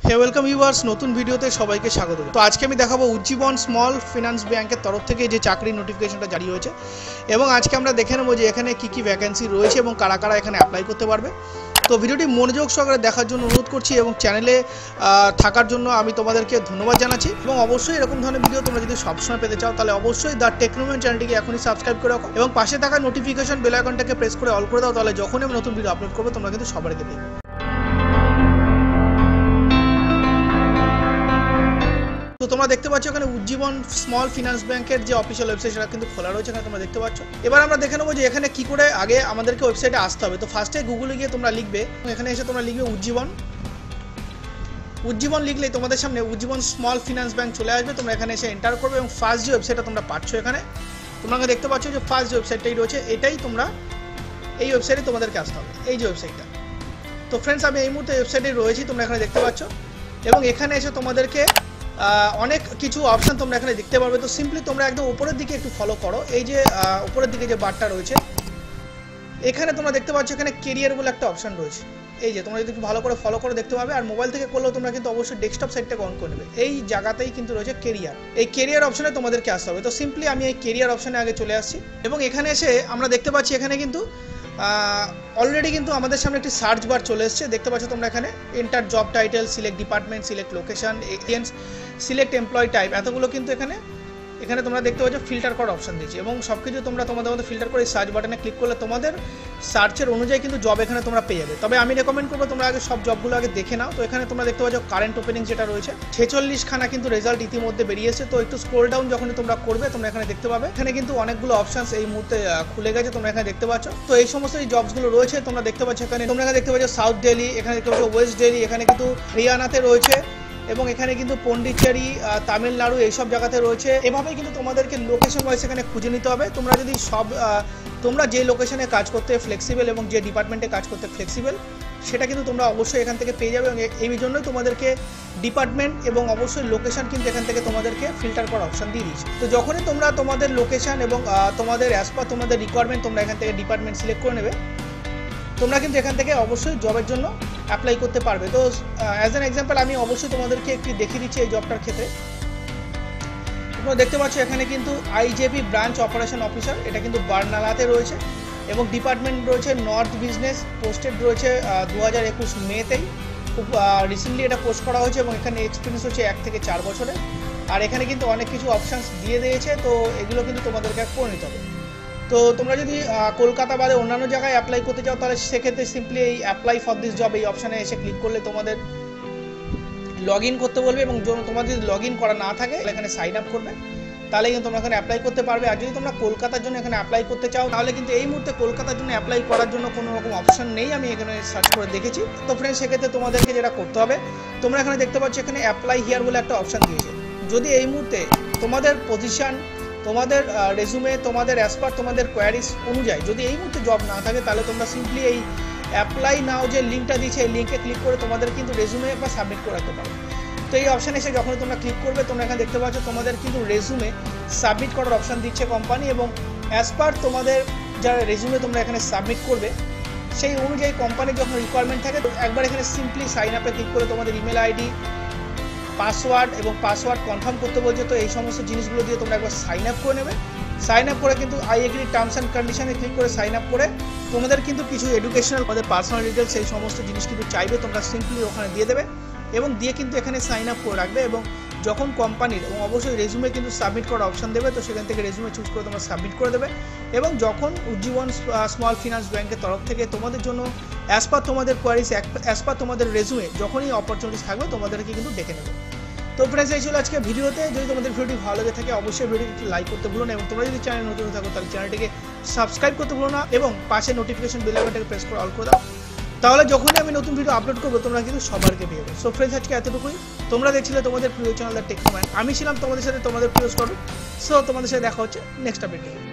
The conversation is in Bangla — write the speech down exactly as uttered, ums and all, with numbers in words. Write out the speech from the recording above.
হে ওয়েলকাম ভিউয়ার্স, নতুন ভিডিওতে সবাইকে স্বাগত। তো আজকে আমি দেখাবো উজ্জীবন স্মল ফিনান্স ব্যাংকের তরফ থেকে যে চাকরির নোটিফিকেশনটা জারি হয়েছে এবং আজকে আমরা দেখে নেবো যে এখানে কী কী ভ্যাকেন্সি রয়েছে এবং কারা কারা এখানে অ্যাপ্লাই করতে পারবে। তো ভিডিওটি মনোযোগ সহকারে দেখার জন্য অনুরোধ করছি এবং চ্যানেলে থাকার জন্য আমি তোমাদেরকে ধন্যবাদ জানাচ্ছি। এবং অবশ্যই এরকম ধরনের ভিডিও তোমরা যদি সবসময় পেতে চাও তাহলে অবশ্যই দ্য টেকনোম্যান চ্যানেলটিকে এখনই সাবস্ক্রাইব করে রাখো এবং পাশে থাকা নোটিফিকেশন বেল আইকনটাকে প্রেস করে অল করে দাও, তাহলে যখনই আমি নতুন ভিডিও আপলোড করবো তোমরা কিন্তু সবার আগে দেখবে। তো তোমরা দেখতে পাচ্ছ এখানে উজ্জীবন স্মল ফিনান্স ব্যাংকের যে অফিসিয়াল ওয়েবসাইট সেটা কিন্তু খোলা রয়েছে, এখানে তোমরা দেখতে পাচ্ছ। এবার আমরা দেখে নেবো যে এখানে কি করে আগে আমাদেরকে ওয়েবসাইটে আসতে হবে। তো ফার্স্টে গুগলে গিয়ে তোমরা লিখবে, এখানে এসে তোমরা লিখবে উজ্জীবন উজ্জীবন লিখলেই তোমাদের সামনে উজ্জীবন স্মল ফিনান্স ব্যাংক চলে আসবে। তোমরা এখানে এসে এন্টার করবে এবং ফার্স্ট যে ওয়েবসাইটটা তোমরা পাচ্ছ এখানে তোমরা দেখতে পাচ্ছ যে ফার্স্ট যে ওয়েবসাইটটাই রয়েছে এটাই তোমরা এই ওয়েবসাইটে তোমাদেরকে আসতে হবে, এই যে ওয়েবসাইটটা। তো ফ্রেন্ডস, আমি এই মুহূর্তে ওয়েবসাইটে রয়েছি, তোমরা এখানে দেখতে পাচ্ছ এবং এখানে এসে তোমাদেরকে অনেক কিছু অপশান তোমরা এখানে দেখতে পারবে। তো সিম্পলি তোমরা একদম উপরের দিকে একটু ফলো করো, এই যে উপরের দিকে যে বারটা রয়েছে এখানে তোমরা দেখতে পাচ্ছ এখানে কেরিয়ার বলে একটা অপশান রয়েছে। এই যে তোমরা যদি একটু ভালো করে ফলো করে দেখতে পাবে, আর মোবাইল থেকে করলেও তোমরা কিন্তু অবশ্যই ডেস্কটপ সাইটটাকে অন করে নেবে। এই জায়গাতেই কিন্তু রয়েছে কেরিয়ার, এই কেরিয়ার অপশানে তোমাদেরকে আসতে হবে। তো সিম্পলি আমি এই কেরিয়ার অপশানে আগে চলে আসছি এবং এখানে এসে আমরা দেখতে পাচ্ছি এখানে কিন্তু অলরেডি কিন্তু আমাদের সামনে একটি সার্চ বার চলে এসেছে। দেখতে পাচ্ছ তোমরা এখানে enter job title, select department, select location, agents, select employ type, এতগুলো কিন্তু এখানে এখানে তোমরা দেখতে পাচ্ছ ফিল্টার করার অপশন দিয়েছে এবং সব কিছু তোমরা তোমাদের মধ্যে ফিল্টার করে সার্চ বাটনে ক্লিক করলে তোমাদের সার্চের অনুযায়ী কিন্তু জব এখানে তোমরা পেয়ে যাবে। তবে আমি রেকমেন্ড করবো তোমরা আগে সব জবগুলো আগে দেখে নাও। তো এখানে তোমরা দেখতে পাচ্ছ কারেন্ট ওপেনিং যেটা রয়েছে ছেচল্লিশ খানা কিন্তু রেজাল্ট ইতিমধ্যে বেরিয়েছে। তো একটু স্ক্রল ডাউন যখনই তোমরা করবে তোমরা এখানে দেখতে পাবে এখানে কিন্তু অনেকগুলো অপশনস এই মুহূর্তে খুলে গেছে, তোমরা এখানে দেখতে পাচ্ছ। তো এই সমস্ত এই জবসগুলো রয়েছে তোমরা দেখতে পাচ্ছ এখানে তোমরা এখানে দেখতে পাচ্ছ সাউথ দিল্লি, এখানে দেখতে পাচ্ছ ওয়েস্ট দিল্লি, এখানে কিন্তু হরিয়ানাতে রয়েছে এবং এখানে কিন্তু পন্ডিচেরি, তামিলনাড়ু এইসব জায়গাতে রয়েছে। এভাবেই কিন্তু তোমাদেরকে লোকেশন ওয়াইজ এখানে খুঁজে নিতে হবে। তোমরা যদি সব তোমরা যে লোকেশনে কাজ করতে ফ্লেক্সিবল এবং যে ডিপার্টমেন্টে কাজ করতে ফ্লেক্সিবল সেটা কিন্তু তোমরা অবশ্যই এখান থেকে পেয়ে যাবে এবং এই জন্যই তোমাদেরকে ডিপার্টমেন্ট এবং অবশ্যই লোকেশন কিন্তু এখান থেকে তোমাদেরকে ফিল্টার করার অপশান দিয়ে দিয়েছে। তো যখনই তোমরা তোমাদের লোকেশন এবং তোমাদের অ্যাজ পার তোমাদের রিকোয়ারমেন্ট তোমরা এখান থেকে ডিপার্টমেন্ট সিলেক্ট করে নেবে, তোমরা কিন্তু এখান থেকে অবশ্যই জবের জন্য অ্যাপ্লাই করতে পারবে। তো অ্যাজ অ্যান এক্সাম্পল আমি অবশ্যই তোমাদেরকে একটি দেখিয়ে দিচ্ছি এই জবটার ক্ষেত্রে। তোমরা দেখতে পাচ্ছ এখানে কিন্তু আইজেপি ব্রাঞ্চ অপারেশন অফিসার, এটা কিন্তু বার্নালাতে রয়েছে এবং ডিপার্টমেন্ট রয়েছে নর্থ বিজনেস, পোস্টেড রয়েছে দু হাজার একুশ মেতেই, খুব রিসেন্টলি এটা পোস্ট করা হয়েছে এবং এখানে এক্সপিরিয়েন্স হচ্ছে এক থেকে চার বছরে। আর এখানে কিন্তু অনেক কিছু অপশানস দিয়ে দিয়েছে, তো এগুলো কিন্তু তোমাদেরকে করে নিতে হবে। তো তোমরা যদি কলকাতা বাদে অন্যান্য জায়গায় অ্যাপ্লাই করতে চাও তাহলে সেক্ষেত্রে সিম্পলি এই অ্যাপ্লাই ফর দিস জব এই অপশানে এসে ক্লিক করলে তোমাদের লগ ইন করতে বলবে এবং তোমাদের যদি লগ ইন করা না থাকে এখানে সাইন আপ করবে, তাহলে কিন্তু তোমরা এখানে অ্যাপ্লাই করতে পারবে। আর যদি তোমরা কলকাতার জন্য এখানে অ্যাপ্লাই করতে চাও তাহলে কিন্তু এই মুহূর্তে কলকাতার জন্য অ্যাপ্লাই করার জন্য কোনো রকম অপশান নেই, আমি এখানে সার্চ করে দেখেছি। তো ফ্রেন্ডস, সেক্ষেত্রে তোমাদেরকে যেটা করতে হবে তোমরা এখানে দেখতে পাচ্ছ এখানে অ্যাপ্লাই হিয়ার বলে একটা অপশান দিয়েছে। যদি এই মুহূর্তে তোমাদের পজিশন, তোমাদের রেজুমে, তোমাদের অ্যাজ পার তোমাদের কোয়ারিজ অনুযায়ী যদি এই মুহূর্তে জব না থাকে তাহলে তোমরা সিম্পলি এই অ্যাপ্লাই নাও যে লিঙ্কটা দিয়েছে এই লিঙ্কে ক্লিক করে তোমাদের কিন্তু রেজুমে বা সাবমিট করে রাখতে পারো। তো এই অপশানে এসে যখন তোমরা ক্লিক করবে তোমরা এখানে দেখতে পাচ্ছ তোমাদের কিন্তু রেজুমে সাবমিট করার অপশান দিচ্ছে কোম্পানি এবং অ্যাজ পার তোমাদের যারা রেজুমে তোমরা এখানে সাবমিট করবে সেই অনুযায়ী কোম্পানির যখন রিকোয়ারমেন্ট থাকে তো একবার এখানে সিম্পলি সাইন আপে ক্লিক করে তোমাদের ইমেল আইডি, পাসওয়ার্ড এবং পাসওয়ার্ড কনফার্ম করতে বলছে। তো এই সমস্ত জিনিসগুলো দিয়ে তোমরা একবার সাইন আপ করে নেবে। সাইন আপ করে কিন্তু আই এগ্রি টার্মস অ্যান্ড কন্ডিশনে ক্লিক করে সাইন আপ করে তোমাদের কিন্তু কিছু এডুকেশনাল আমাদের পার্সোনাল ডিটেলস সেই সমস্ত জিনিস কিন্তু চাইবে, তোমরা সিম্পলি ওখানে দিয়ে দেবে এবং দিয়ে কিন্তু এখানে সাইন আপ করে রাখবে এবং যখন কোম্পানির এবং অবশ্যই রেজুমে কিন্তু সাবমিট করার অপশান দেবে তো সেখান থেকে রেজুমে চুজ করে তোমরা সাবমিট করে দেবে এবং যখন উজ্জীবন স্মল ফিনান্স ব্যাংকের তরফ থেকে তোমাদের জন্য অ্যাজ পার তোমাদের কোয়ারিজ অ্যাজ পার তোমাদের রেজুমে যখনই অপরচুনিটিস থাকবে তোমাদেরকে কিন্তু ডেকে নেবে। তো ফ্রেন্ডস, এই ছিল আজকে ভিডিওতে। যদি তোমাদের ভিডিওটি ভালো লেগে থাকে অবশ্যই ভিডিওটি লাইক করতে ভুলো না এবং তোমরা যদি চ্যানেল নতুন থাকো তাহলে চ্যানেলটিকে সাবস্ক্রাইব করতে ভুলো না এবং পাশে নোটিফিকেশন বেল আইকনটাকে প্রেস করে অল করে দাও, তাহলে যখনই আমি নতুন ভিডিও আপলোড করবো তোমরা কিন্তু সবার আগে পেয়ে যাবে। সো ফ্রেন্ডস, আজকে এতটুকুই। তোমরা দেখছিলে তোমাদের প্রিয় চ্যানেল দ্য টেকনোম্যান, আমি ছিলাম তোমাদের সাথে তোমাদের প্রিয় স্টুডেন্ট। সো তোমাদের সাথে দেখা হচ্ছে নেক্সট আপডেটে।